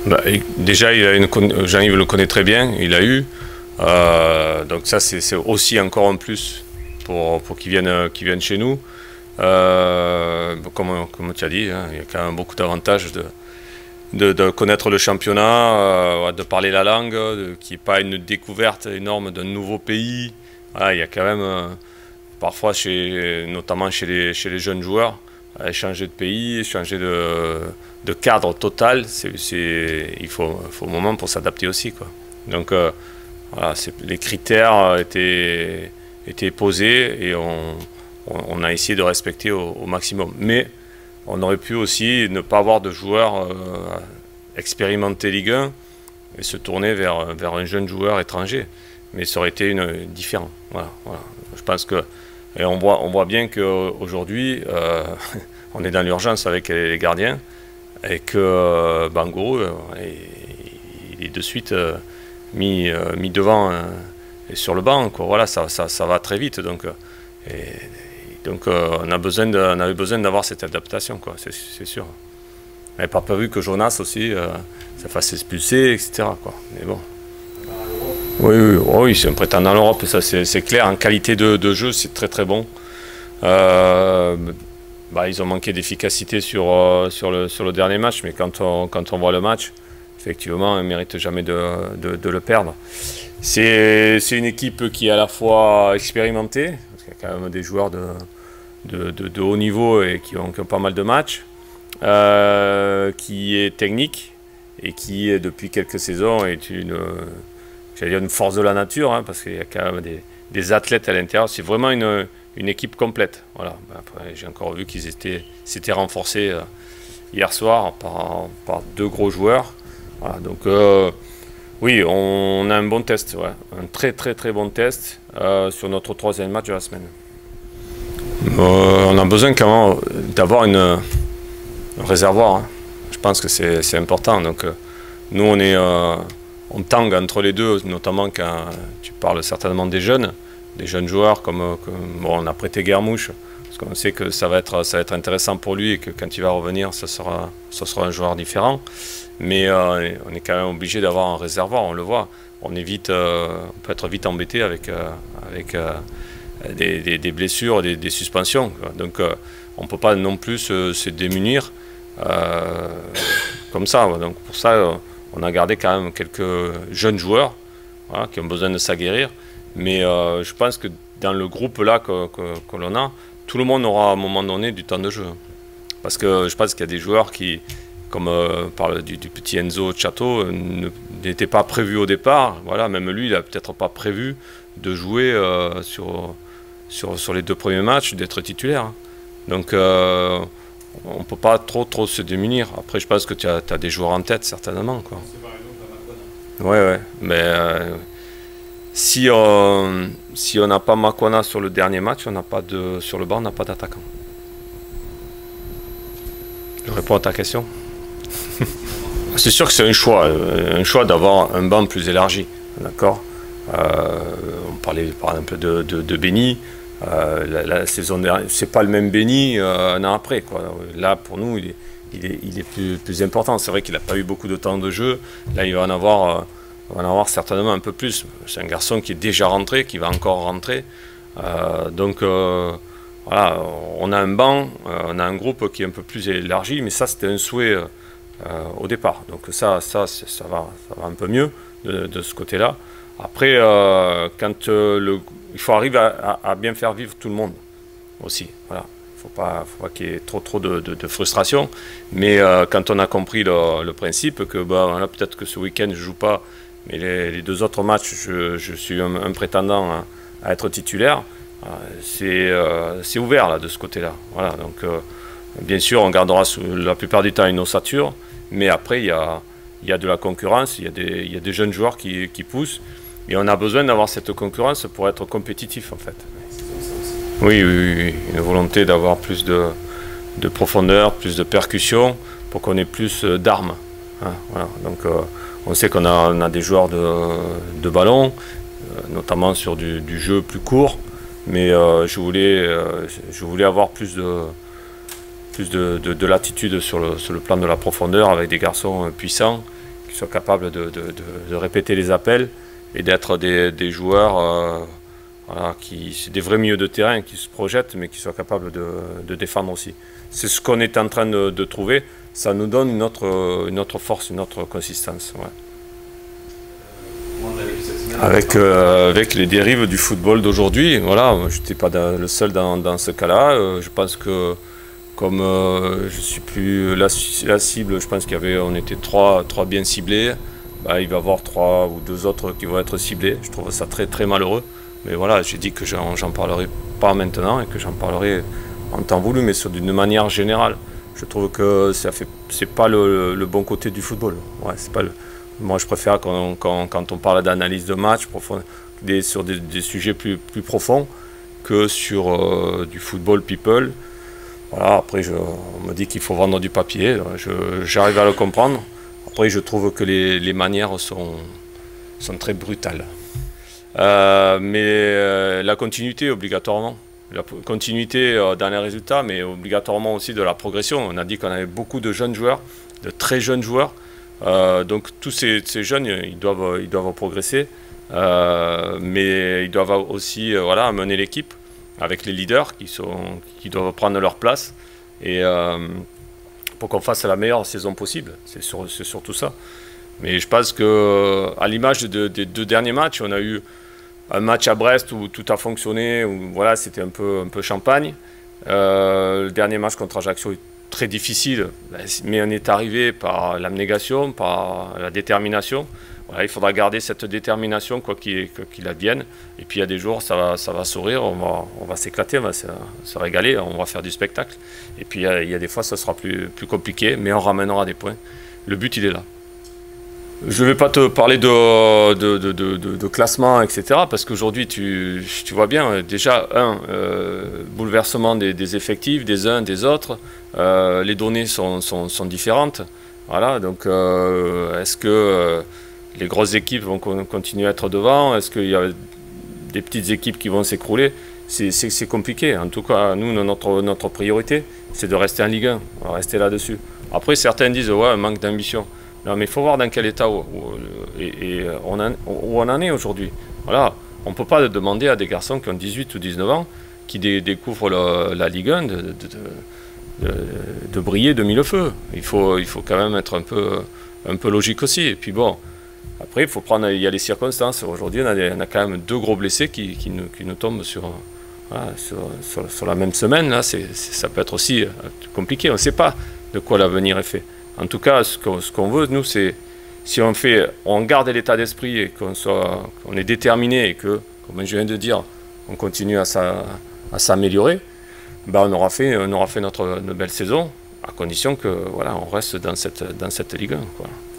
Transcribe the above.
Déjà, Jean-Yves le connaît très bien, il l'a eu. Donc ça, c'est aussi encore un plus pour qu'il vienne chez nous. Comme tu as dit, hein, il y a quand même beaucoup d'avantages de connaître le championnat, de parler la langue, qui n'est pas une découverte énorme d'un nouveau pays. Voilà, il y a quand même, parfois, notamment chez les jeunes joueurs, changer de pays, changer de cadre total, il faut un moment pour s'adapter aussi, quoi. Donc voilà, les critères étaient posés et on a essayé de respecter au maximum. Mais on aurait pu aussi ne pas avoir de joueurs expérimentés Ligue 1 et se tourner vers un jeune joueur étranger. Mais ça aurait été différent. Voilà. Je pense que et on voit bien qu'aujourd'hui, on est dans l'urgence avec les gardiens et que Bango, il est de suite mis devant et sur le banc, quoi. Voilà, ça va très vite. Donc on avait besoin d'avoir cette adaptation, quoi, c'est sûr. On n'avait pas prévu que Jonas aussi se fasse expulser, etc., quoi. Mais bon. Oui, c'est un prétendant à l'Europe, ça c'est clair. En qualité de jeu, c'est très très bon. Ils ont manqué d'efficacité sur le dernier match, mais quand on voit le match, effectivement, on ne mérite jamais de le perdre. C'est une équipe qui est à la fois expérimentée, parce qu'il y a quand même des joueurs de haut niveau et qui ont pas mal de matchs, qui est technique et qui, depuis quelques saisons, est une force de la nature, hein, parce qu'il y a quand même des athlètes à l'intérieur. C'est vraiment une équipe complète. Voilà. Après, j'ai encore vu qu'ils s'étaient renforcés hier soir par deux gros joueurs. Voilà. Donc oui, on a un bon test, ouais. Un très très très bon test sur notre troisième match de la semaine. On a besoin quand même d'avoir un réservoir, hein. Je pense que c'est important. Donc nous on tangue entre les deux, notamment quand tu parles certainement des jeunes joueurs comme bon, on a prêté Guermouche parce qu'on sait que ça va être intéressant pour lui et que quand il va revenir, ce sera un joueur différent. Mais on est quand même obligé d'avoir un réservoir, on le voit. On peut être vite embêté avec des blessures, des suspensions, quoi. Donc on ne peut pas non plus se démunir comme ça. Donc pour ça, on a gardé quand même quelques jeunes joueurs, voilà, qui ont besoin de s'aguerrir. Mais je pense que dans le groupe là que l'on a, tout le monde aura à un moment donné du temps de jeu. Parce que je pense qu'il y a des joueurs qui, comme parle du petit Enzo Chato, n'était pas prévu au départ. Voilà, même lui, il n'a peut-être pas prévu de jouer sur les deux premiers matchs, d'être titulaire. Donc on ne peut pas trop se démunir. Après, je pense que tu as des joueurs en tête, certainement, quoi. Ouais, mais si on n'a pas Makwana sur le dernier match, sur le banc, on n'a pas d'attaquant. Je réponds à ta question. C'est sûr que c'est un choix d'avoir un banc plus élargi, d'accord. On parlait par exemple de Benny. La saison dernière, c'est pas le même Benny un an après, quoi. Là, pour nous, il est plus important. C'est vrai qu'il n'a pas eu beaucoup de temps de jeu. Là, il va en avoir certainement un peu plus. C'est un garçon qui est déjà rentré, qui va encore rentrer. Donc voilà, on a un banc, on a un groupe qui est un peu plus élargi, mais ça, c'était un souhait au départ. Donc ça va un peu mieux de ce côté-là. Après, il faut arriver à bien faire vivre tout le monde aussi. Voilà. Il ne faut pas qu'il y ait trop de frustration. Mais quand on a compris le principe que là, peut-être que ce week-end je ne joue pas, mais les deux autres matchs, je suis un prétendant à être titulaire, c'est ouvert là, de ce côté-là. Voilà. Donc, bien sûr, on gardera la plupart du temps une ossature, mais après, il y a de la concurrence, il y a des jeunes joueurs qui poussent. Et on a besoin d'avoir cette concurrence pour être compétitif, en fait. Oui, une volonté d'avoir plus de profondeur, plus de percussion, pour qu'on ait plus d'armes. Hein, voilà. Donc on sait qu'on a des joueurs de ballon, notamment sur du jeu plus court, mais je voulais avoir plus de latitude sur le plan de la profondeur, avec des garçons puissants soient capables de répéter les appels et d'être des joueurs voilà, des vrais milieux de terrain qui se projettent mais qui soient capables de défendre aussi. C'est ce qu'on est en train de trouver. Ça nous donne une autre force, une autre consistance. Ouais. Avec les dérives du football d'aujourd'hui, voilà, je n'étais pas le seul dans ce cas-là. Je pense que comme je suis plus la cible, je pense on était trois bien ciblés. Bah, il va y avoir 3 ou 2 autres qui vont être ciblés. Je trouve ça très très malheureux. Mais voilà, j'ai dit que j'en parlerai pas maintenant et que j'en parlerai en temps voulu, mais d'une manière générale. Je trouve que c'est pas le bon côté du football. Ouais, c'est pas moi, je préfère quand on parle d'analyse de match sur des sujets plus profonds que sur du football people. Voilà, après, on me dit qu'il faut vendre du papier. J'arrive à le comprendre. Après, je trouve que les manières sont très brutales. Mais la continuité, obligatoirement. La continuité dans les résultats, mais obligatoirement aussi de la progression. On a dit qu'on avait beaucoup de jeunes joueurs, de très jeunes joueurs. Donc tous ces jeunes, ils doivent progresser. Mais ils doivent aussi voilà, mener l'équipe avec les leaders qui doivent prendre leur place. Et pour qu'on fasse la meilleure saison possible. C'est surtout ça. Mais je pense qu'à l'image des 2 derniers matchs, on a eu un match à Brest où tout a fonctionné, où voilà, c'était un peu champagne. Le dernier match contre Ajaccio est très difficile, mais on est arrivé par l'abnégation, par la détermination. Voilà, il faudra garder cette détermination quoi qu'il advienne. Et puis il y a des jours, ça va sourire, on va s'éclater, on va se régaler, on va faire du spectacle. Et puis il y a des fois, ça sera plus compliqué, mais on ramènera des points. Le but, il est là. Je ne vais pas te parler de classement, etc. Parce qu'aujourd'hui, tu vois bien, déjà, bouleversement des effectifs, des uns, des autres. Les données sont différentes. Voilà, donc est-ce que les grosses équipes vont continuer à être devant? Est-ce qu'il y a des petites équipes qui vont s'écrouler? C'est compliqué. En tout cas, nous, notre priorité, c'est de rester en Ligue 1. On va rester là-dessus. Après, certains disent, ouais, un manque d'ambition. Non, mais il faut voir dans quel état où on en est aujourd'hui. Voilà. On ne peut pas demander à des garçons qui ont 18 ou 19 ans, qui découvrent la Ligue 1, de briller de mille feux. Il faut quand même être un peu logique aussi. Et puis bon, après, il y a les circonstances. Aujourd'hui, on a quand même 2 gros blessés qui nous tombent sur la même semaine. Là, ça peut être aussi compliqué. On ne sait pas de quoi l'avenir est fait. En tout cas, ce qu'on veut, nous, c'est si on garde l'état d'esprit et qu'on est déterminé et que, comme je viens de dire, on continue à s'améliorer, ben on aura fait notre belle saison, à condition que voilà, on reste dans cette Ligue 1, quoi.